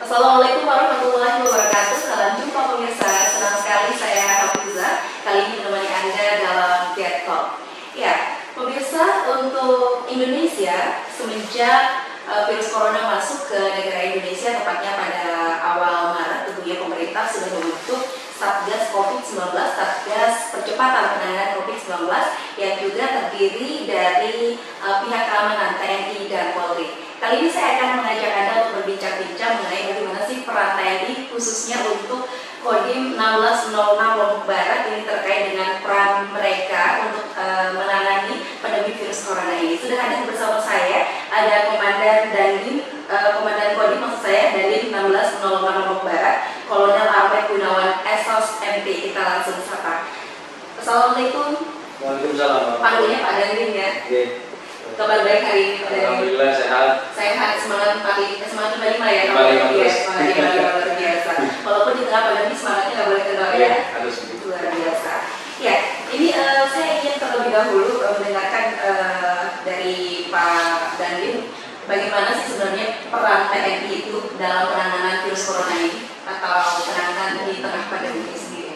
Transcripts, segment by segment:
Assalamualaikum warahmatullahi wabarakatuh. Salam jumpa pemirsa. Senang sekali saya Hafiza kali ini menemani Anda dalam Get Talk. Ya, pemirsa, untuk Indonesia semenjak virus corona masuk ke negara Indonesia, tepatnya pada awal Maret, tentunya pemerintah sudah membentuk Satgas COVID-19, Satgas Percepatan Penanganan COVID-19 yang juga terdiri dari pihak keamanan TNI dan Polri. Kali ini saya akan mengajak Anda untuk berbincang-bincang mengenai bagaimana sih peran TNI khususnya untuk Kodim 1606 Lombok Barat ini terkait dengan peran mereka untuk menangani pandemi virus corona ini. Sudah hadir bersama saya ada Komandan Dandim, Komandan Kodim maksud saya Dandim 1606 Lombok Barat, Kolonel Armet Gunawan Esos MP. Kita langsung sapa. Assalamualaikum. Waalaikumsalam. Panggilnya Pak Dandim ya. Oke. Kabar baik hari ini Pak Dandim? Alhamdulillah sehat. Sehat, semangat 45 ya. Semangat luar biasa. Walaupun di tengah pandemi semangatnya nggak boleh kendor ya. Harus Luar biasa. Ya, ini saya ingin terlebih dahulu mendengarkan dari Pak Dandim bagaimana sih sebenarnya peran TNI itu dalam penanganan virus corona ini atau penanganan di tengah pandemi ini sendiri.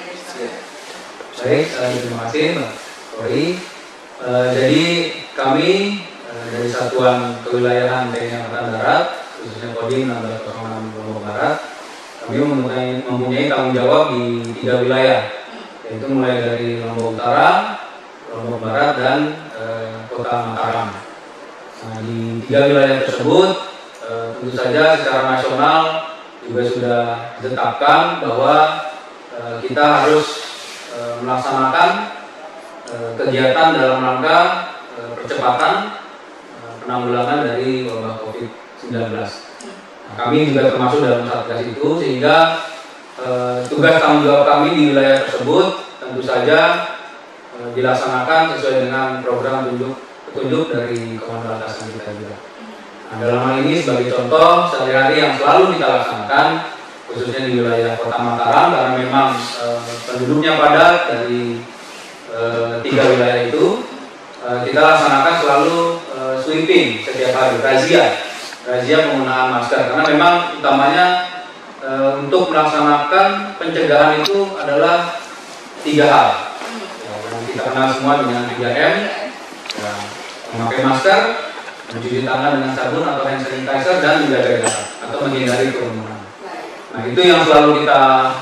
Baik, terima kasih Mbak Kori. Jadi kami dari Satuan Kewilayahan TNI Angkatan Darat, khususnya Kodim 1606 Lombok Barat, kami mempunyai tanggung jawab di 3 wilayah, yaitu mulai dari Lombok Utara, Lombok Barat, dan Kota Mataram. Nah, di 3 wilayah tersebut, tentu saja secara nasional juga sudah ditetapkan bahwa kita harus melaksanakan kegiatan dalam rangka percepatan penanggulangan dari wabah COVID-19. Nah, kami juga termasuk dalam satgas itu, sehingga tugas tanggung jawab kami di wilayah tersebut tentu saja dilaksanakan sesuai dengan program petunjuk dari Komando Atasan kita juga. Nah, dalam hal ini sebagai contoh sehari-hari yang selalu kita laksanakan, khususnya di wilayah Kota Mataram, karena memang penduduknya padat dari 3 wilayah itu, kita laksanakan selalu sweeping setiap hari, razia penggunaan masker, karena memang utamanya untuk melaksanakan pencegahan itu adalah 3 hal. Yang kita kenal semua dengan 3M, ya, memakai masker, mencuci tangan dengan sabun atau hand sanitizer, dan menjaga jarak atau menghindari kerumunan. Nah, itu yang selalu kita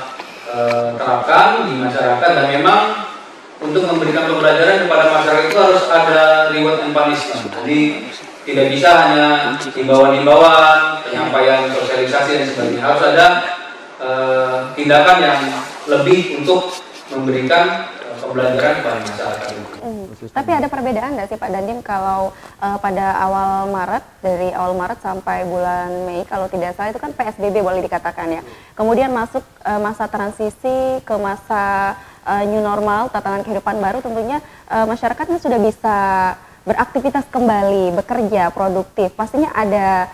terapkan di masyarakat, dan memang untuk memberikan pembelajaran kepada masyarakat itu harus ada reward and punishment. Jadi tidak bisa hanya himbauan-himbauan, penyampaian sosialisasi dan sebagainya. Harus ada tindakan yang lebih untuk memberikan pembelajaran kepada masyarakat. Tapi ada perbedaan nggak sih Pak Dandim kalau pada awal Maret, dari awal Maret sampai bulan Mei kalau tidak salah itu kan PSBB boleh dikatakan ya. Kemudian masuk masa transisi ke masa new normal, tatanan kehidupan baru, tentunya masyarakatnya sudah bisa beraktivitas kembali, bekerja, produktif. Pastinya ada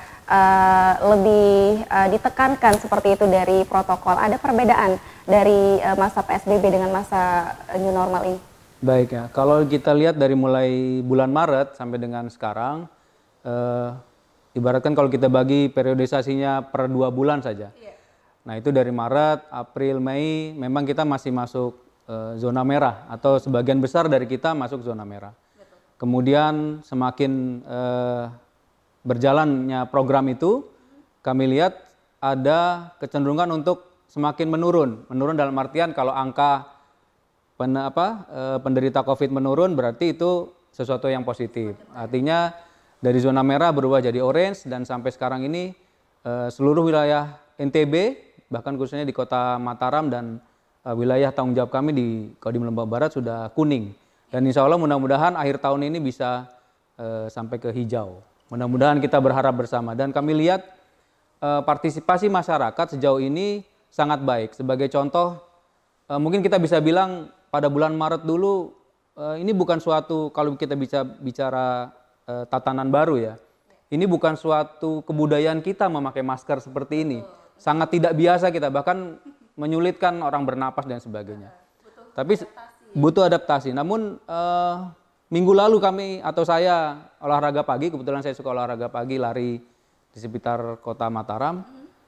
lebih ditekankan seperti itu dari protokol. Ada perbedaan dari masa PSBB dengan masa new normal ini? Baik ya, kalau kita lihat dari mulai bulan Maret sampai dengan sekarang, ibaratkan kalau kita bagi periodisasinya per 2 bulan saja. Nah itu dari Maret, April, Mei, memang kita masih masuk zona merah, atau sebagian besar dari kita masuk zona merah. Kemudian semakin berjalannya program itu, kami lihat ada kecenderungan untuk semakin menurun dalam artian kalau angka penderita COVID menurun berarti itu sesuatu yang positif. Artinya dari zona merah berubah jadi orange, dan sampai sekarang ini seluruh wilayah NTB, bahkan khususnya di Kota Mataram dan wilayah tanggung jawab kami di Kodim Lombok Barat sudah kuning. Dan insya Allah mudah-mudahan akhir tahun ini bisa sampai ke hijau. Mudah-mudahan kita berharap bersama. Dan kami lihat partisipasi masyarakat sejauh ini sangat baik. Sebagai contoh, mungkin kita bisa bilang pada bulan Maret dulu, ini bukan suatu, kalau kita bisa bicara tatanan baru ya, ini bukan suatu kebudayaan kita memakai masker seperti ini. Sangat tidak biasa kita, bahkan menyulitkan orang bernapas dan sebagainya. Tapi butuh adaptasi. Namun minggu lalu kami atau saya olahraga pagi, kebetulan saya suka olahraga pagi, lari di sekitar Kota Mataram.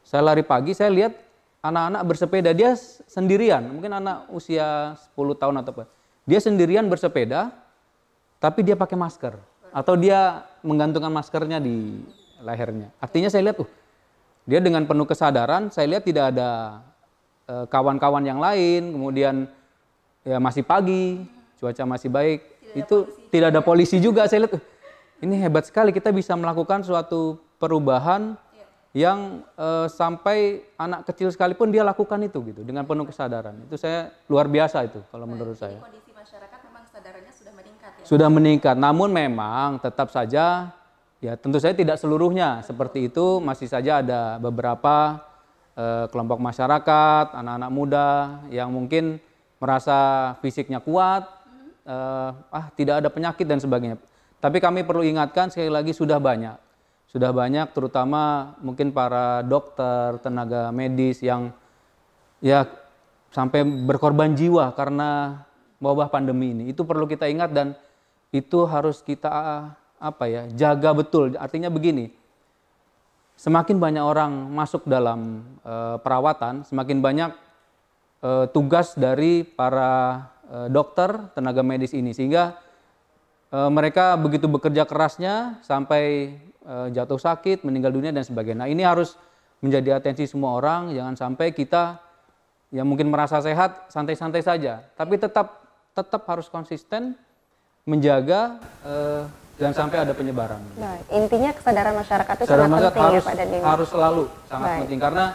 saya lari pagi, saya lihat anak-anak bersepeda, dia sendirian, mungkin anak usia 10 tahun atau apa. Dia sendirian bersepeda, tapi dia pakai masker. Atau dia menggantungkan maskernya di lehernya. Artinya saya lihat, dia dengan penuh kesadaran, saya lihat tidak ada kawan-kawan yang lain, kemudian ya masih pagi, cuaca masih baik, tidak ada polisi juga. Saya lihat, ini hebat sekali, kita bisa melakukan suatu perubahan yang sampai anak kecil sekalipun dia lakukan itu gitu dengan penuh kesadaran. Itu saya luar biasa itu kalau menurut saya. Kondisi masyarakat memang kesadarannya sudah meningkat ya. Sudah meningkat, namun memang tetap saja ya tentu saja tidak seluruhnya seperti itu, masih saja ada beberapa kelompok masyarakat, anak-anak muda yang mungkin merasa fisiknya kuat, tidak ada penyakit dan sebagainya. Tapi kami perlu ingatkan sekali lagi sudah banyak terutama mungkin para dokter, tenaga medis yang ya sampai berkorban jiwa karena wabah pandemi ini. Itu perlu kita ingat dan itu harus kita jaga betul. Artinya begini, semakin banyak orang masuk dalam perawatan, semakin banyak tugas dari para dokter, tenaga medis ini, sehingga mereka begitu bekerja kerasnya sampai jatuh sakit, meninggal dunia dan sebagainya. Nah, ini harus menjadi atensi semua orang, jangan sampai kita yang mungkin merasa sehat santai-santai saja, tapi tetap harus konsisten menjaga jangan sampai ada penyebaran. Baik, intinya kesadaran masyarakat itu sangat penting ya Pak Dandim. Harus selalu sangat penting karena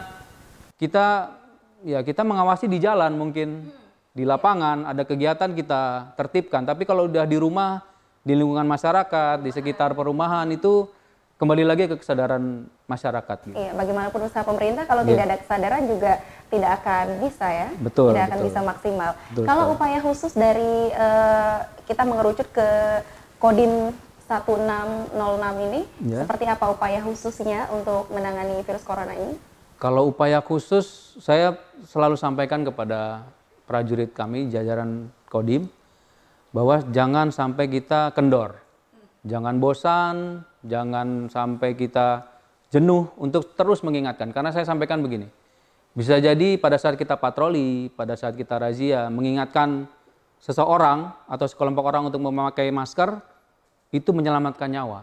kita mengawasi di jalan, mungkin di lapangan ada kegiatan kita tertibkan, tapi kalau udah di rumah, di lingkungan masyarakat, di sekitar perumahan itu kembali lagi ke kesadaran masyarakat. Gitu. Iya, bagaimanapun usaha pemerintah kalau tidak ada kesadaran juga tidak akan bisa ya, tidak akan bisa maksimal. Kalau upaya khusus dari kita mengerucut ke Kodim 1606 ini, seperti apa upaya khususnya untuk menangani virus corona ini? Kalau upaya khusus, saya selalu sampaikan kepada prajurit kami, jajaran Kodim, bahwa jangan sampai kita kendor. Jangan bosan, jangan sampai kita jenuh untuk terus mengingatkan. Karena saya sampaikan begini, bisa jadi pada saat kita patroli, pada saat kita razia, mengingatkan seseorang atau sekelompok orang untuk memakai masker, itu menyelamatkan nyawa.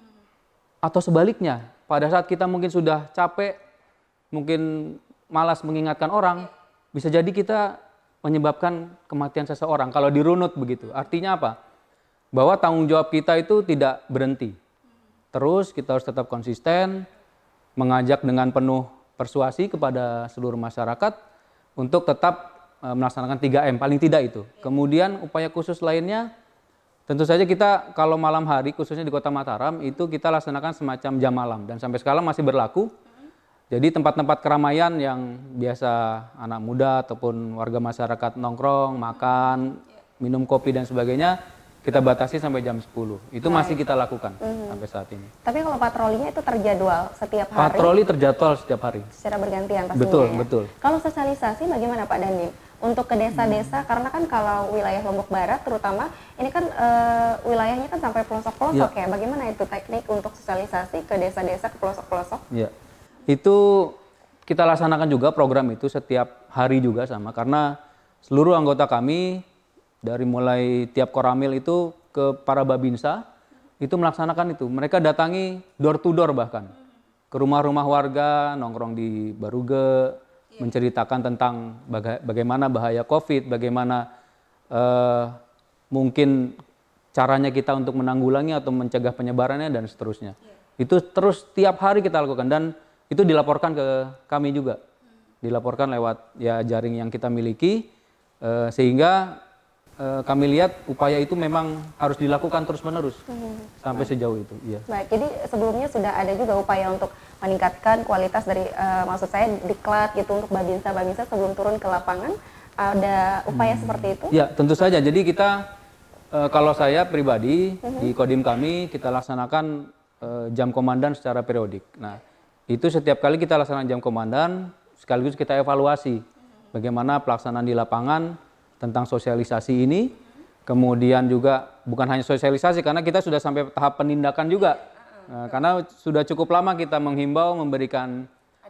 Atau sebaliknya, pada saat kita mungkin sudah capek, mungkin malas mengingatkan orang, bisa jadi kita menyebabkan kematian seseorang. Kalau dirunut begitu, artinya apa? Bahwa tanggung jawab kita itu tidak berhenti. Terus kita harus tetap konsisten, mengajak dengan penuh persuasi kepada seluruh masyarakat untuk tetap melaksanakan 3M, paling tidak itu. Kemudian upaya khusus lainnya, tentu saja kita kalau malam hari, khususnya di Kota Mataram, itu kita laksanakan semacam jam malam. Dan sampai sekarang masih berlaku. Jadi tempat-tempat keramaian yang biasa anak muda ataupun warga masyarakat nongkrong, makan, minum kopi dan sebagainya, kita batasi sampai jam 10. Itu masih kita lakukan sampai saat ini. Tapi kalau patrolinya itu terjadwal setiap hari? Patroli terjadwal setiap hari. Secara bergantian pastinya. Betul. Kalau sosialisasi bagaimana Pak Dandim? Untuk ke desa-desa, karena kan kalau wilayah Lombok Barat terutama, ini kan wilayahnya kan sampai pelosok-pelosok ya. Bagaimana itu teknik untuk sosialisasi ke desa-desa, ke pelosok-pelosok? Ya, itu kita laksanakan juga program itu setiap hari juga sama. Karena seluruh anggota kami, dari mulai tiap Koramil itu ke para Babinsa, itu melaksanakan itu. Mereka datangi door to door bahkan. Ke rumah-rumah warga, nongkrong di Baruge, menceritakan tentang bagaimana bahaya COVID, bagaimana mungkin caranya kita untuk menanggulangi atau mencegah penyebarannya dan seterusnya. Itu terus tiap hari kita lakukan dan itu dilaporkan ke kami juga. Dilaporkan lewat jaring yang kita miliki, sehingga kami lihat upaya itu memang harus dilakukan terus-menerus sampai sejauh itu. Iya. Baik, jadi sebelumnya sudah ada juga upaya untuk meningkatkan kualitas dari, maksud saya diklat gitu untuk Babinsa sebelum turun ke lapangan, ada upaya seperti itu? Ya, tentu saja. Jadi kita, kalau saya pribadi di Kodim kami, kita laksanakan jam komandan secara periodik. Nah, itu setiap kali kita laksanakan jam komandan, sekaligus kita evaluasi bagaimana pelaksanaan di lapangan, tentang sosialisasi ini, kemudian juga bukan hanya sosialisasi karena kita sudah sampai tahap penindakan juga, karena sudah cukup lama kita menghimbau, memberikan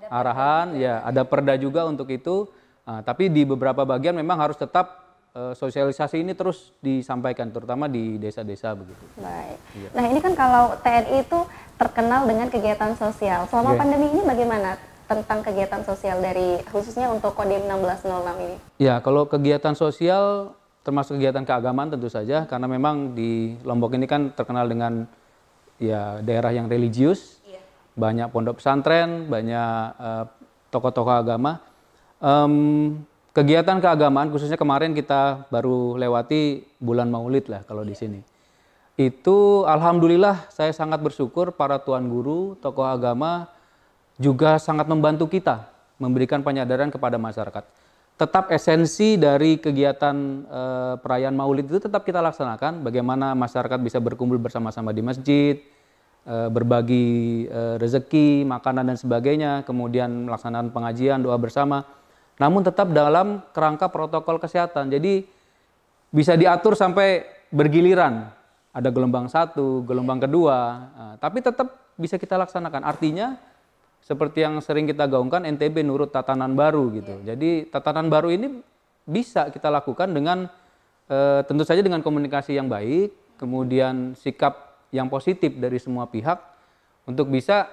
arahan, ya ada perda juga untuk itu. Tapi di beberapa bagian memang harus tetap sosialisasi ini terus disampaikan, terutama di desa-desa begitu. Baik. Iya. Nah ini kan kalau TNI itu terkenal dengan kegiatan sosial. Selama pandemi ini bagaimana tentang kegiatan sosial dari khususnya untuk Kodim 1606 ini? Ya, kalau kegiatan sosial termasuk kegiatan keagamaan tentu saja, karena memang di Lombok ini kan terkenal dengan ya daerah yang religius, banyak pondok pesantren, banyak tokoh-tokoh agama. Kegiatan keagamaan khususnya kemarin kita baru lewati bulan Maulid lah kalau di sini. Itu alhamdulillah saya sangat bersyukur para tuan guru, tokoh agama juga sangat membantu kita memberikan penyadaran kepada masyarakat. Tetap esensi dari kegiatan perayaan Maulid itu tetap kita laksanakan, bagaimana masyarakat bisa berkumpul bersama-sama di masjid, berbagi rezeki, makanan dan sebagainya, kemudian melaksanakan pengajian, doa bersama. Namun tetap dalam kerangka protokol kesehatan. Jadi bisa diatur sampai bergiliran. Ada gelombang 1, gelombang kedua, tapi tetap bisa kita laksanakan. Artinya seperti yang sering kita gaungkan, NTB nurut tatanan baru gitu. Jadi tatanan baru ini bisa kita lakukan dengan tentu saja dengan komunikasi yang baik, kemudian sikap yang positif dari semua pihak untuk bisa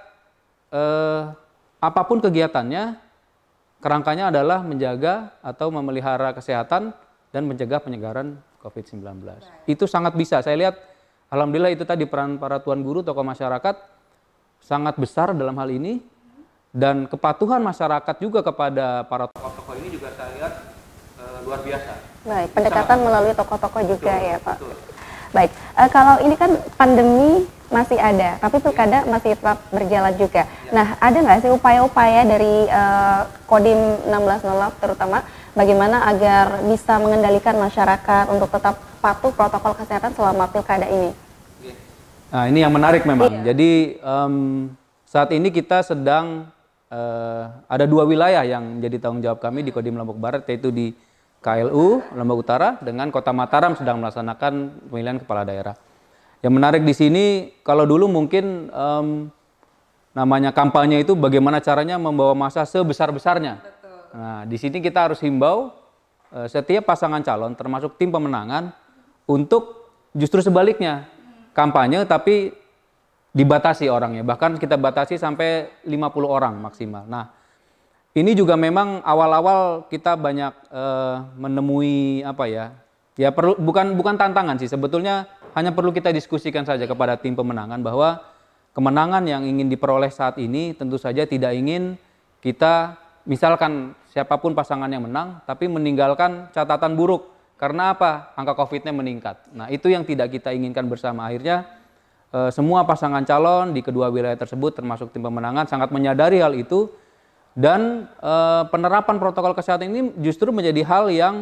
apapun kegiatannya, kerangkanya adalah menjaga atau memelihara kesehatan dan mencegah penyebaran COVID-19. Itu sangat bisa. Saya lihat, alhamdulillah itu tadi peran para tuan guru, tokoh masyarakat sangat besar dalam hal ini. Dan kepatuhan masyarakat juga kepada para tokoh-tokoh ini juga saya lihat luar biasa. Baik, pendekatan melalui tokoh-tokoh juga ya Pak. Betul. Baik, kalau ini kan pandemi masih ada, tapi pilkada masih tetap berjalan juga. Nah, ada nggak sih upaya-upaya dari Kodim 1608 terutama bagaimana agar bisa mengendalikan masyarakat untuk tetap patuh protokol kesehatan selama pilkada ini? Nah, ini yang menarik memang. Jadi saat ini kita sedang ada 2 wilayah yang menjadi tanggung jawab kami di Kodim Lombok Barat, yaitu di KLU Lombok Utara dengan Kota Mataram sedang melaksanakan pemilihan kepala daerah. Yang menarik di sini, kalau dulu mungkin namanya kampanye itu bagaimana caranya membawa massa sebesar-besarnya. Nah, di sini kita harus himbau setiap pasangan calon, termasuk tim pemenangan, untuk justru sebaliknya kampanye tapi dibatasi orangnya. Bahkan kita batasi sampai 50 orang maksimal. Nah, ini juga memang awal-awal kita banyak menemui apa ya? Ya perlu bukan tantangan sih, sebetulnya hanya perlu kita diskusikan saja kepada tim pemenangan bahwa kemenangan yang ingin diperoleh saat ini tentu saja tidak ingin kita misalkan siapapun pasangan yang menang tapi meninggalkan catatan buruk. Karena apa? Angka COVID-nya meningkat. Nah, itu yang tidak kita inginkan bersama. Akhirnya semua pasangan calon di kedua wilayah tersebut termasuk tim pemenangan sangat menyadari hal itu. Dan penerapan protokol kesehatan ini justru menjadi hal yang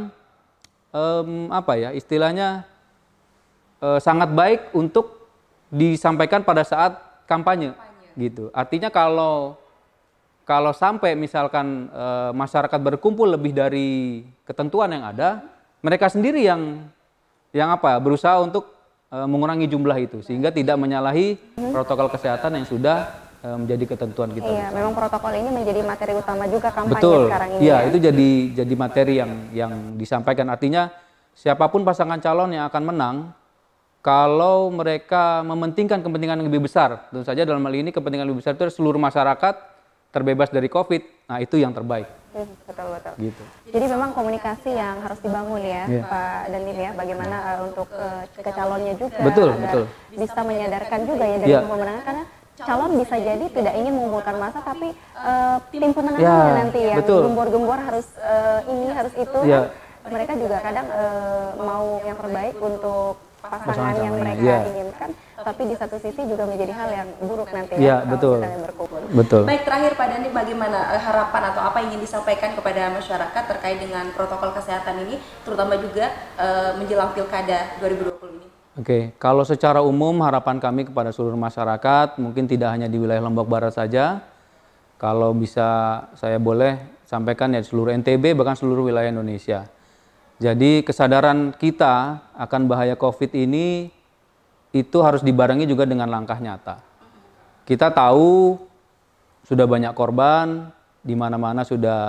apa ya istilahnya sangat baik untuk disampaikan pada saat kampanye gitu. Artinya kalau sampai misalkan masyarakat berkumpul lebih dari ketentuan yang ada, mereka sendiri yang berusaha untuk mengurangi jumlah itu sehingga tidak menyalahi protokol kesehatan yang sudah menjadi ketentuan kita. Iya, memang protokol ini menjadi materi utama juga kampanye sekarang ini. Iya, itu jadi materi yang disampaikan. Artinya siapapun pasangan calon yang akan menang, kalau mereka mementingkan kepentingan yang lebih besar, tentu saja dalam hal ini kepentingan lebih besar itu seluruh masyarakat terbebas dari COVID. Nah, itu yang terbaik. Betul. Gitu. Jadi memang komunikasi yang harus dibangun ya, Pak Dandim ya, bagaimana untuk ke calonnya juga Betul. bisa menyadarkan juga ya dari pemenangan karena calon bisa jadi tidak ingin mengumpulkan massa tapi tim pemenangnya nanti yang gembor-gembor harus ini harus itu kan mereka juga kadang mau yang terbaik untuk pasangan yang mereka inginkan tapi di satu sisi juga menjadi hal yang buruk nanti ya kalau misalnya berkumpul. Betul. Baik, terakhir Pak Dandim, bagaimana harapan atau apa yang ingin disampaikan kepada masyarakat terkait dengan protokol kesehatan ini terutama juga menjelang Pilkada 2020 ini? Oke, kalau secara umum harapan kami kepada seluruh masyarakat, mungkin tidak hanya di wilayah Lombok Barat saja, kalau bisa saya boleh sampaikan ya seluruh NTB bahkan seluruh wilayah Indonesia. Jadi kesadaran kita akan bahaya COVID ini itu harus dibarengi juga dengan langkah nyata. Kita tahu sudah banyak korban, di mana-mana sudah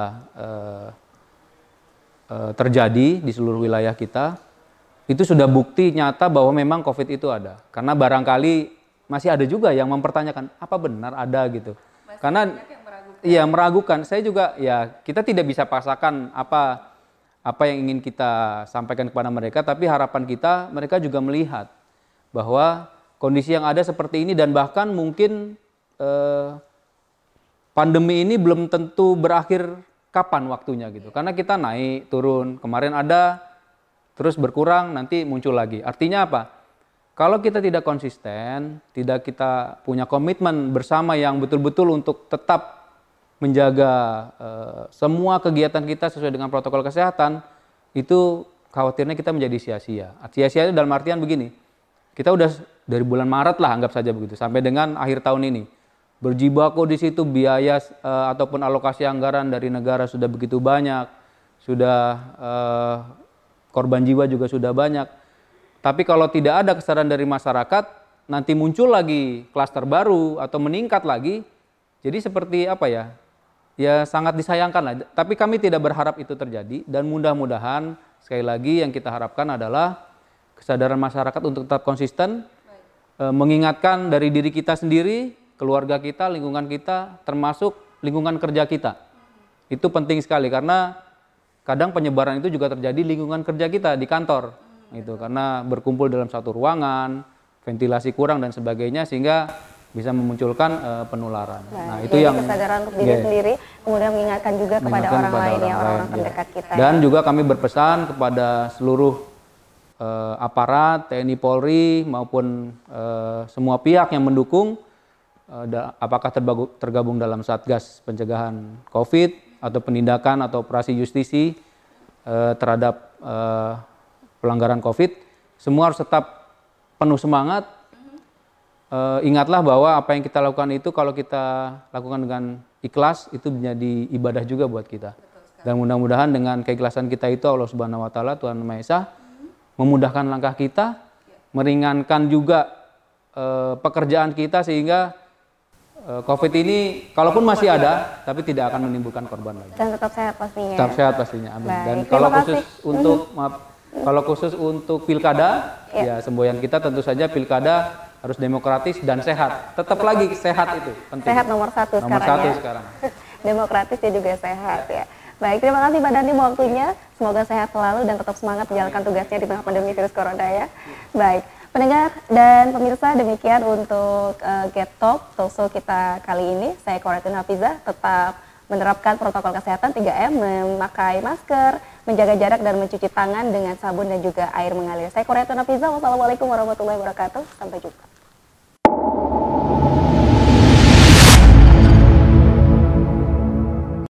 terjadi di seluruh wilayah kita, itu sudah bukti nyata bahwa memang COVID itu ada. Karena barangkali masih ada juga yang mempertanyakan, apa benar ada gitu. Karena iya meragukan. Saya juga ya kita tidak bisa paksakan apa yang ingin kita sampaikan kepada mereka, tapi harapan kita mereka juga melihat bahwa kondisi yang ada seperti ini dan bahkan mungkin pandemi ini belum tentu berakhir kapan waktunya gitu. Karena kita naik, turun, kemarin ada, terus berkurang, nanti muncul lagi. Artinya apa? Kalau kita tidak konsisten, tidak kita punya komitmen bersama yang betul-betul untuk tetap menjaga semua kegiatan kita sesuai dengan protokol kesehatan, itu khawatirnya kita menjadi sia-sia. Sia-sia itu dalam artian begini, kita udah dari bulan Maret lah anggap saja begitu, sampai dengan akhir tahun ini. Berjibaku di situ biaya ataupun alokasi anggaran dari negara sudah begitu banyak, sudah korban jiwa juga sudah banyak. Tapi kalau tidak ada kesadaran dari masyarakat, nanti muncul lagi klaster baru atau meningkat lagi. Jadi seperti apa ya? Ya sangat disayangkan lah. Tapi kami tidak berharap itu terjadi dan mudah-mudahan sekali lagi yang kita harapkan adalah kesadaran masyarakat untuk tetap konsisten, mengingatkan dari diri kita sendiri, keluarga kita, lingkungan kita, termasuk lingkungan kerja kita. Itu penting sekali karena kadang penyebaran itu juga terjadi lingkungan kerja kita di kantor. Gitu, karena berkumpul dalam satu ruangan, ventilasi kurang dan sebagainya sehingga bisa memunculkan penularan. Nah, itu yang kesadaran untuk diri sendiri, kemudian mengingatkan juga kepada orang lain ya, orang-orang terdekat kita. Dan juga kami berpesan kepada seluruh aparat TNI Polri maupun semua pihak yang mendukung, apakah tergabung dalam Satgas Pencegahan COVID atau penindakan atau operasi justisi terhadap pelanggaran COVID, semua harus tetap penuh semangat. Ingatlah bahwa apa yang kita lakukan itu kalau kita lakukan dengan ikhlas itu menjadi ibadah juga buat kita. Dan mudah-mudahan dengan keikhlasan kita itu Allah Subhanahu wa taala, Tuhan Maha Esa, memudahkan langkah kita, meringankan juga pekerjaan kita sehingga COVID ini kalaupun masih ada, tapi tidak akan menimbulkan korban lagi. Dan tetap sehat pastinya. Tetap sehat pastinya. Amin. Dan kalau khusus untuk pilkada, ya semboyan kita tentu saja pilkada harus demokratis dan sehat. Tetap lagi sehat itu penting. Sehat nomor satu sekarang. Demokratis ya juga sehat ya. Baik, terima kasih Pak Dandim waktunya. Semoga sehat selalu dan tetap semangat menjalankan tugasnya di tengah pandemi virus corona ya. Baik. Pendengar dan pemirsa, demikian untuk Get Talk Talkshow kita kali ini. Saya Koretun Hafizah, tetap menerapkan protokol kesehatan 3M, memakai masker, menjaga jarak dan mencuci tangan dengan sabun dan juga air mengalir. Saya Koretun Hafizah, wassalamualaikum warahmatullahi wabarakatuh. Sampai jumpa.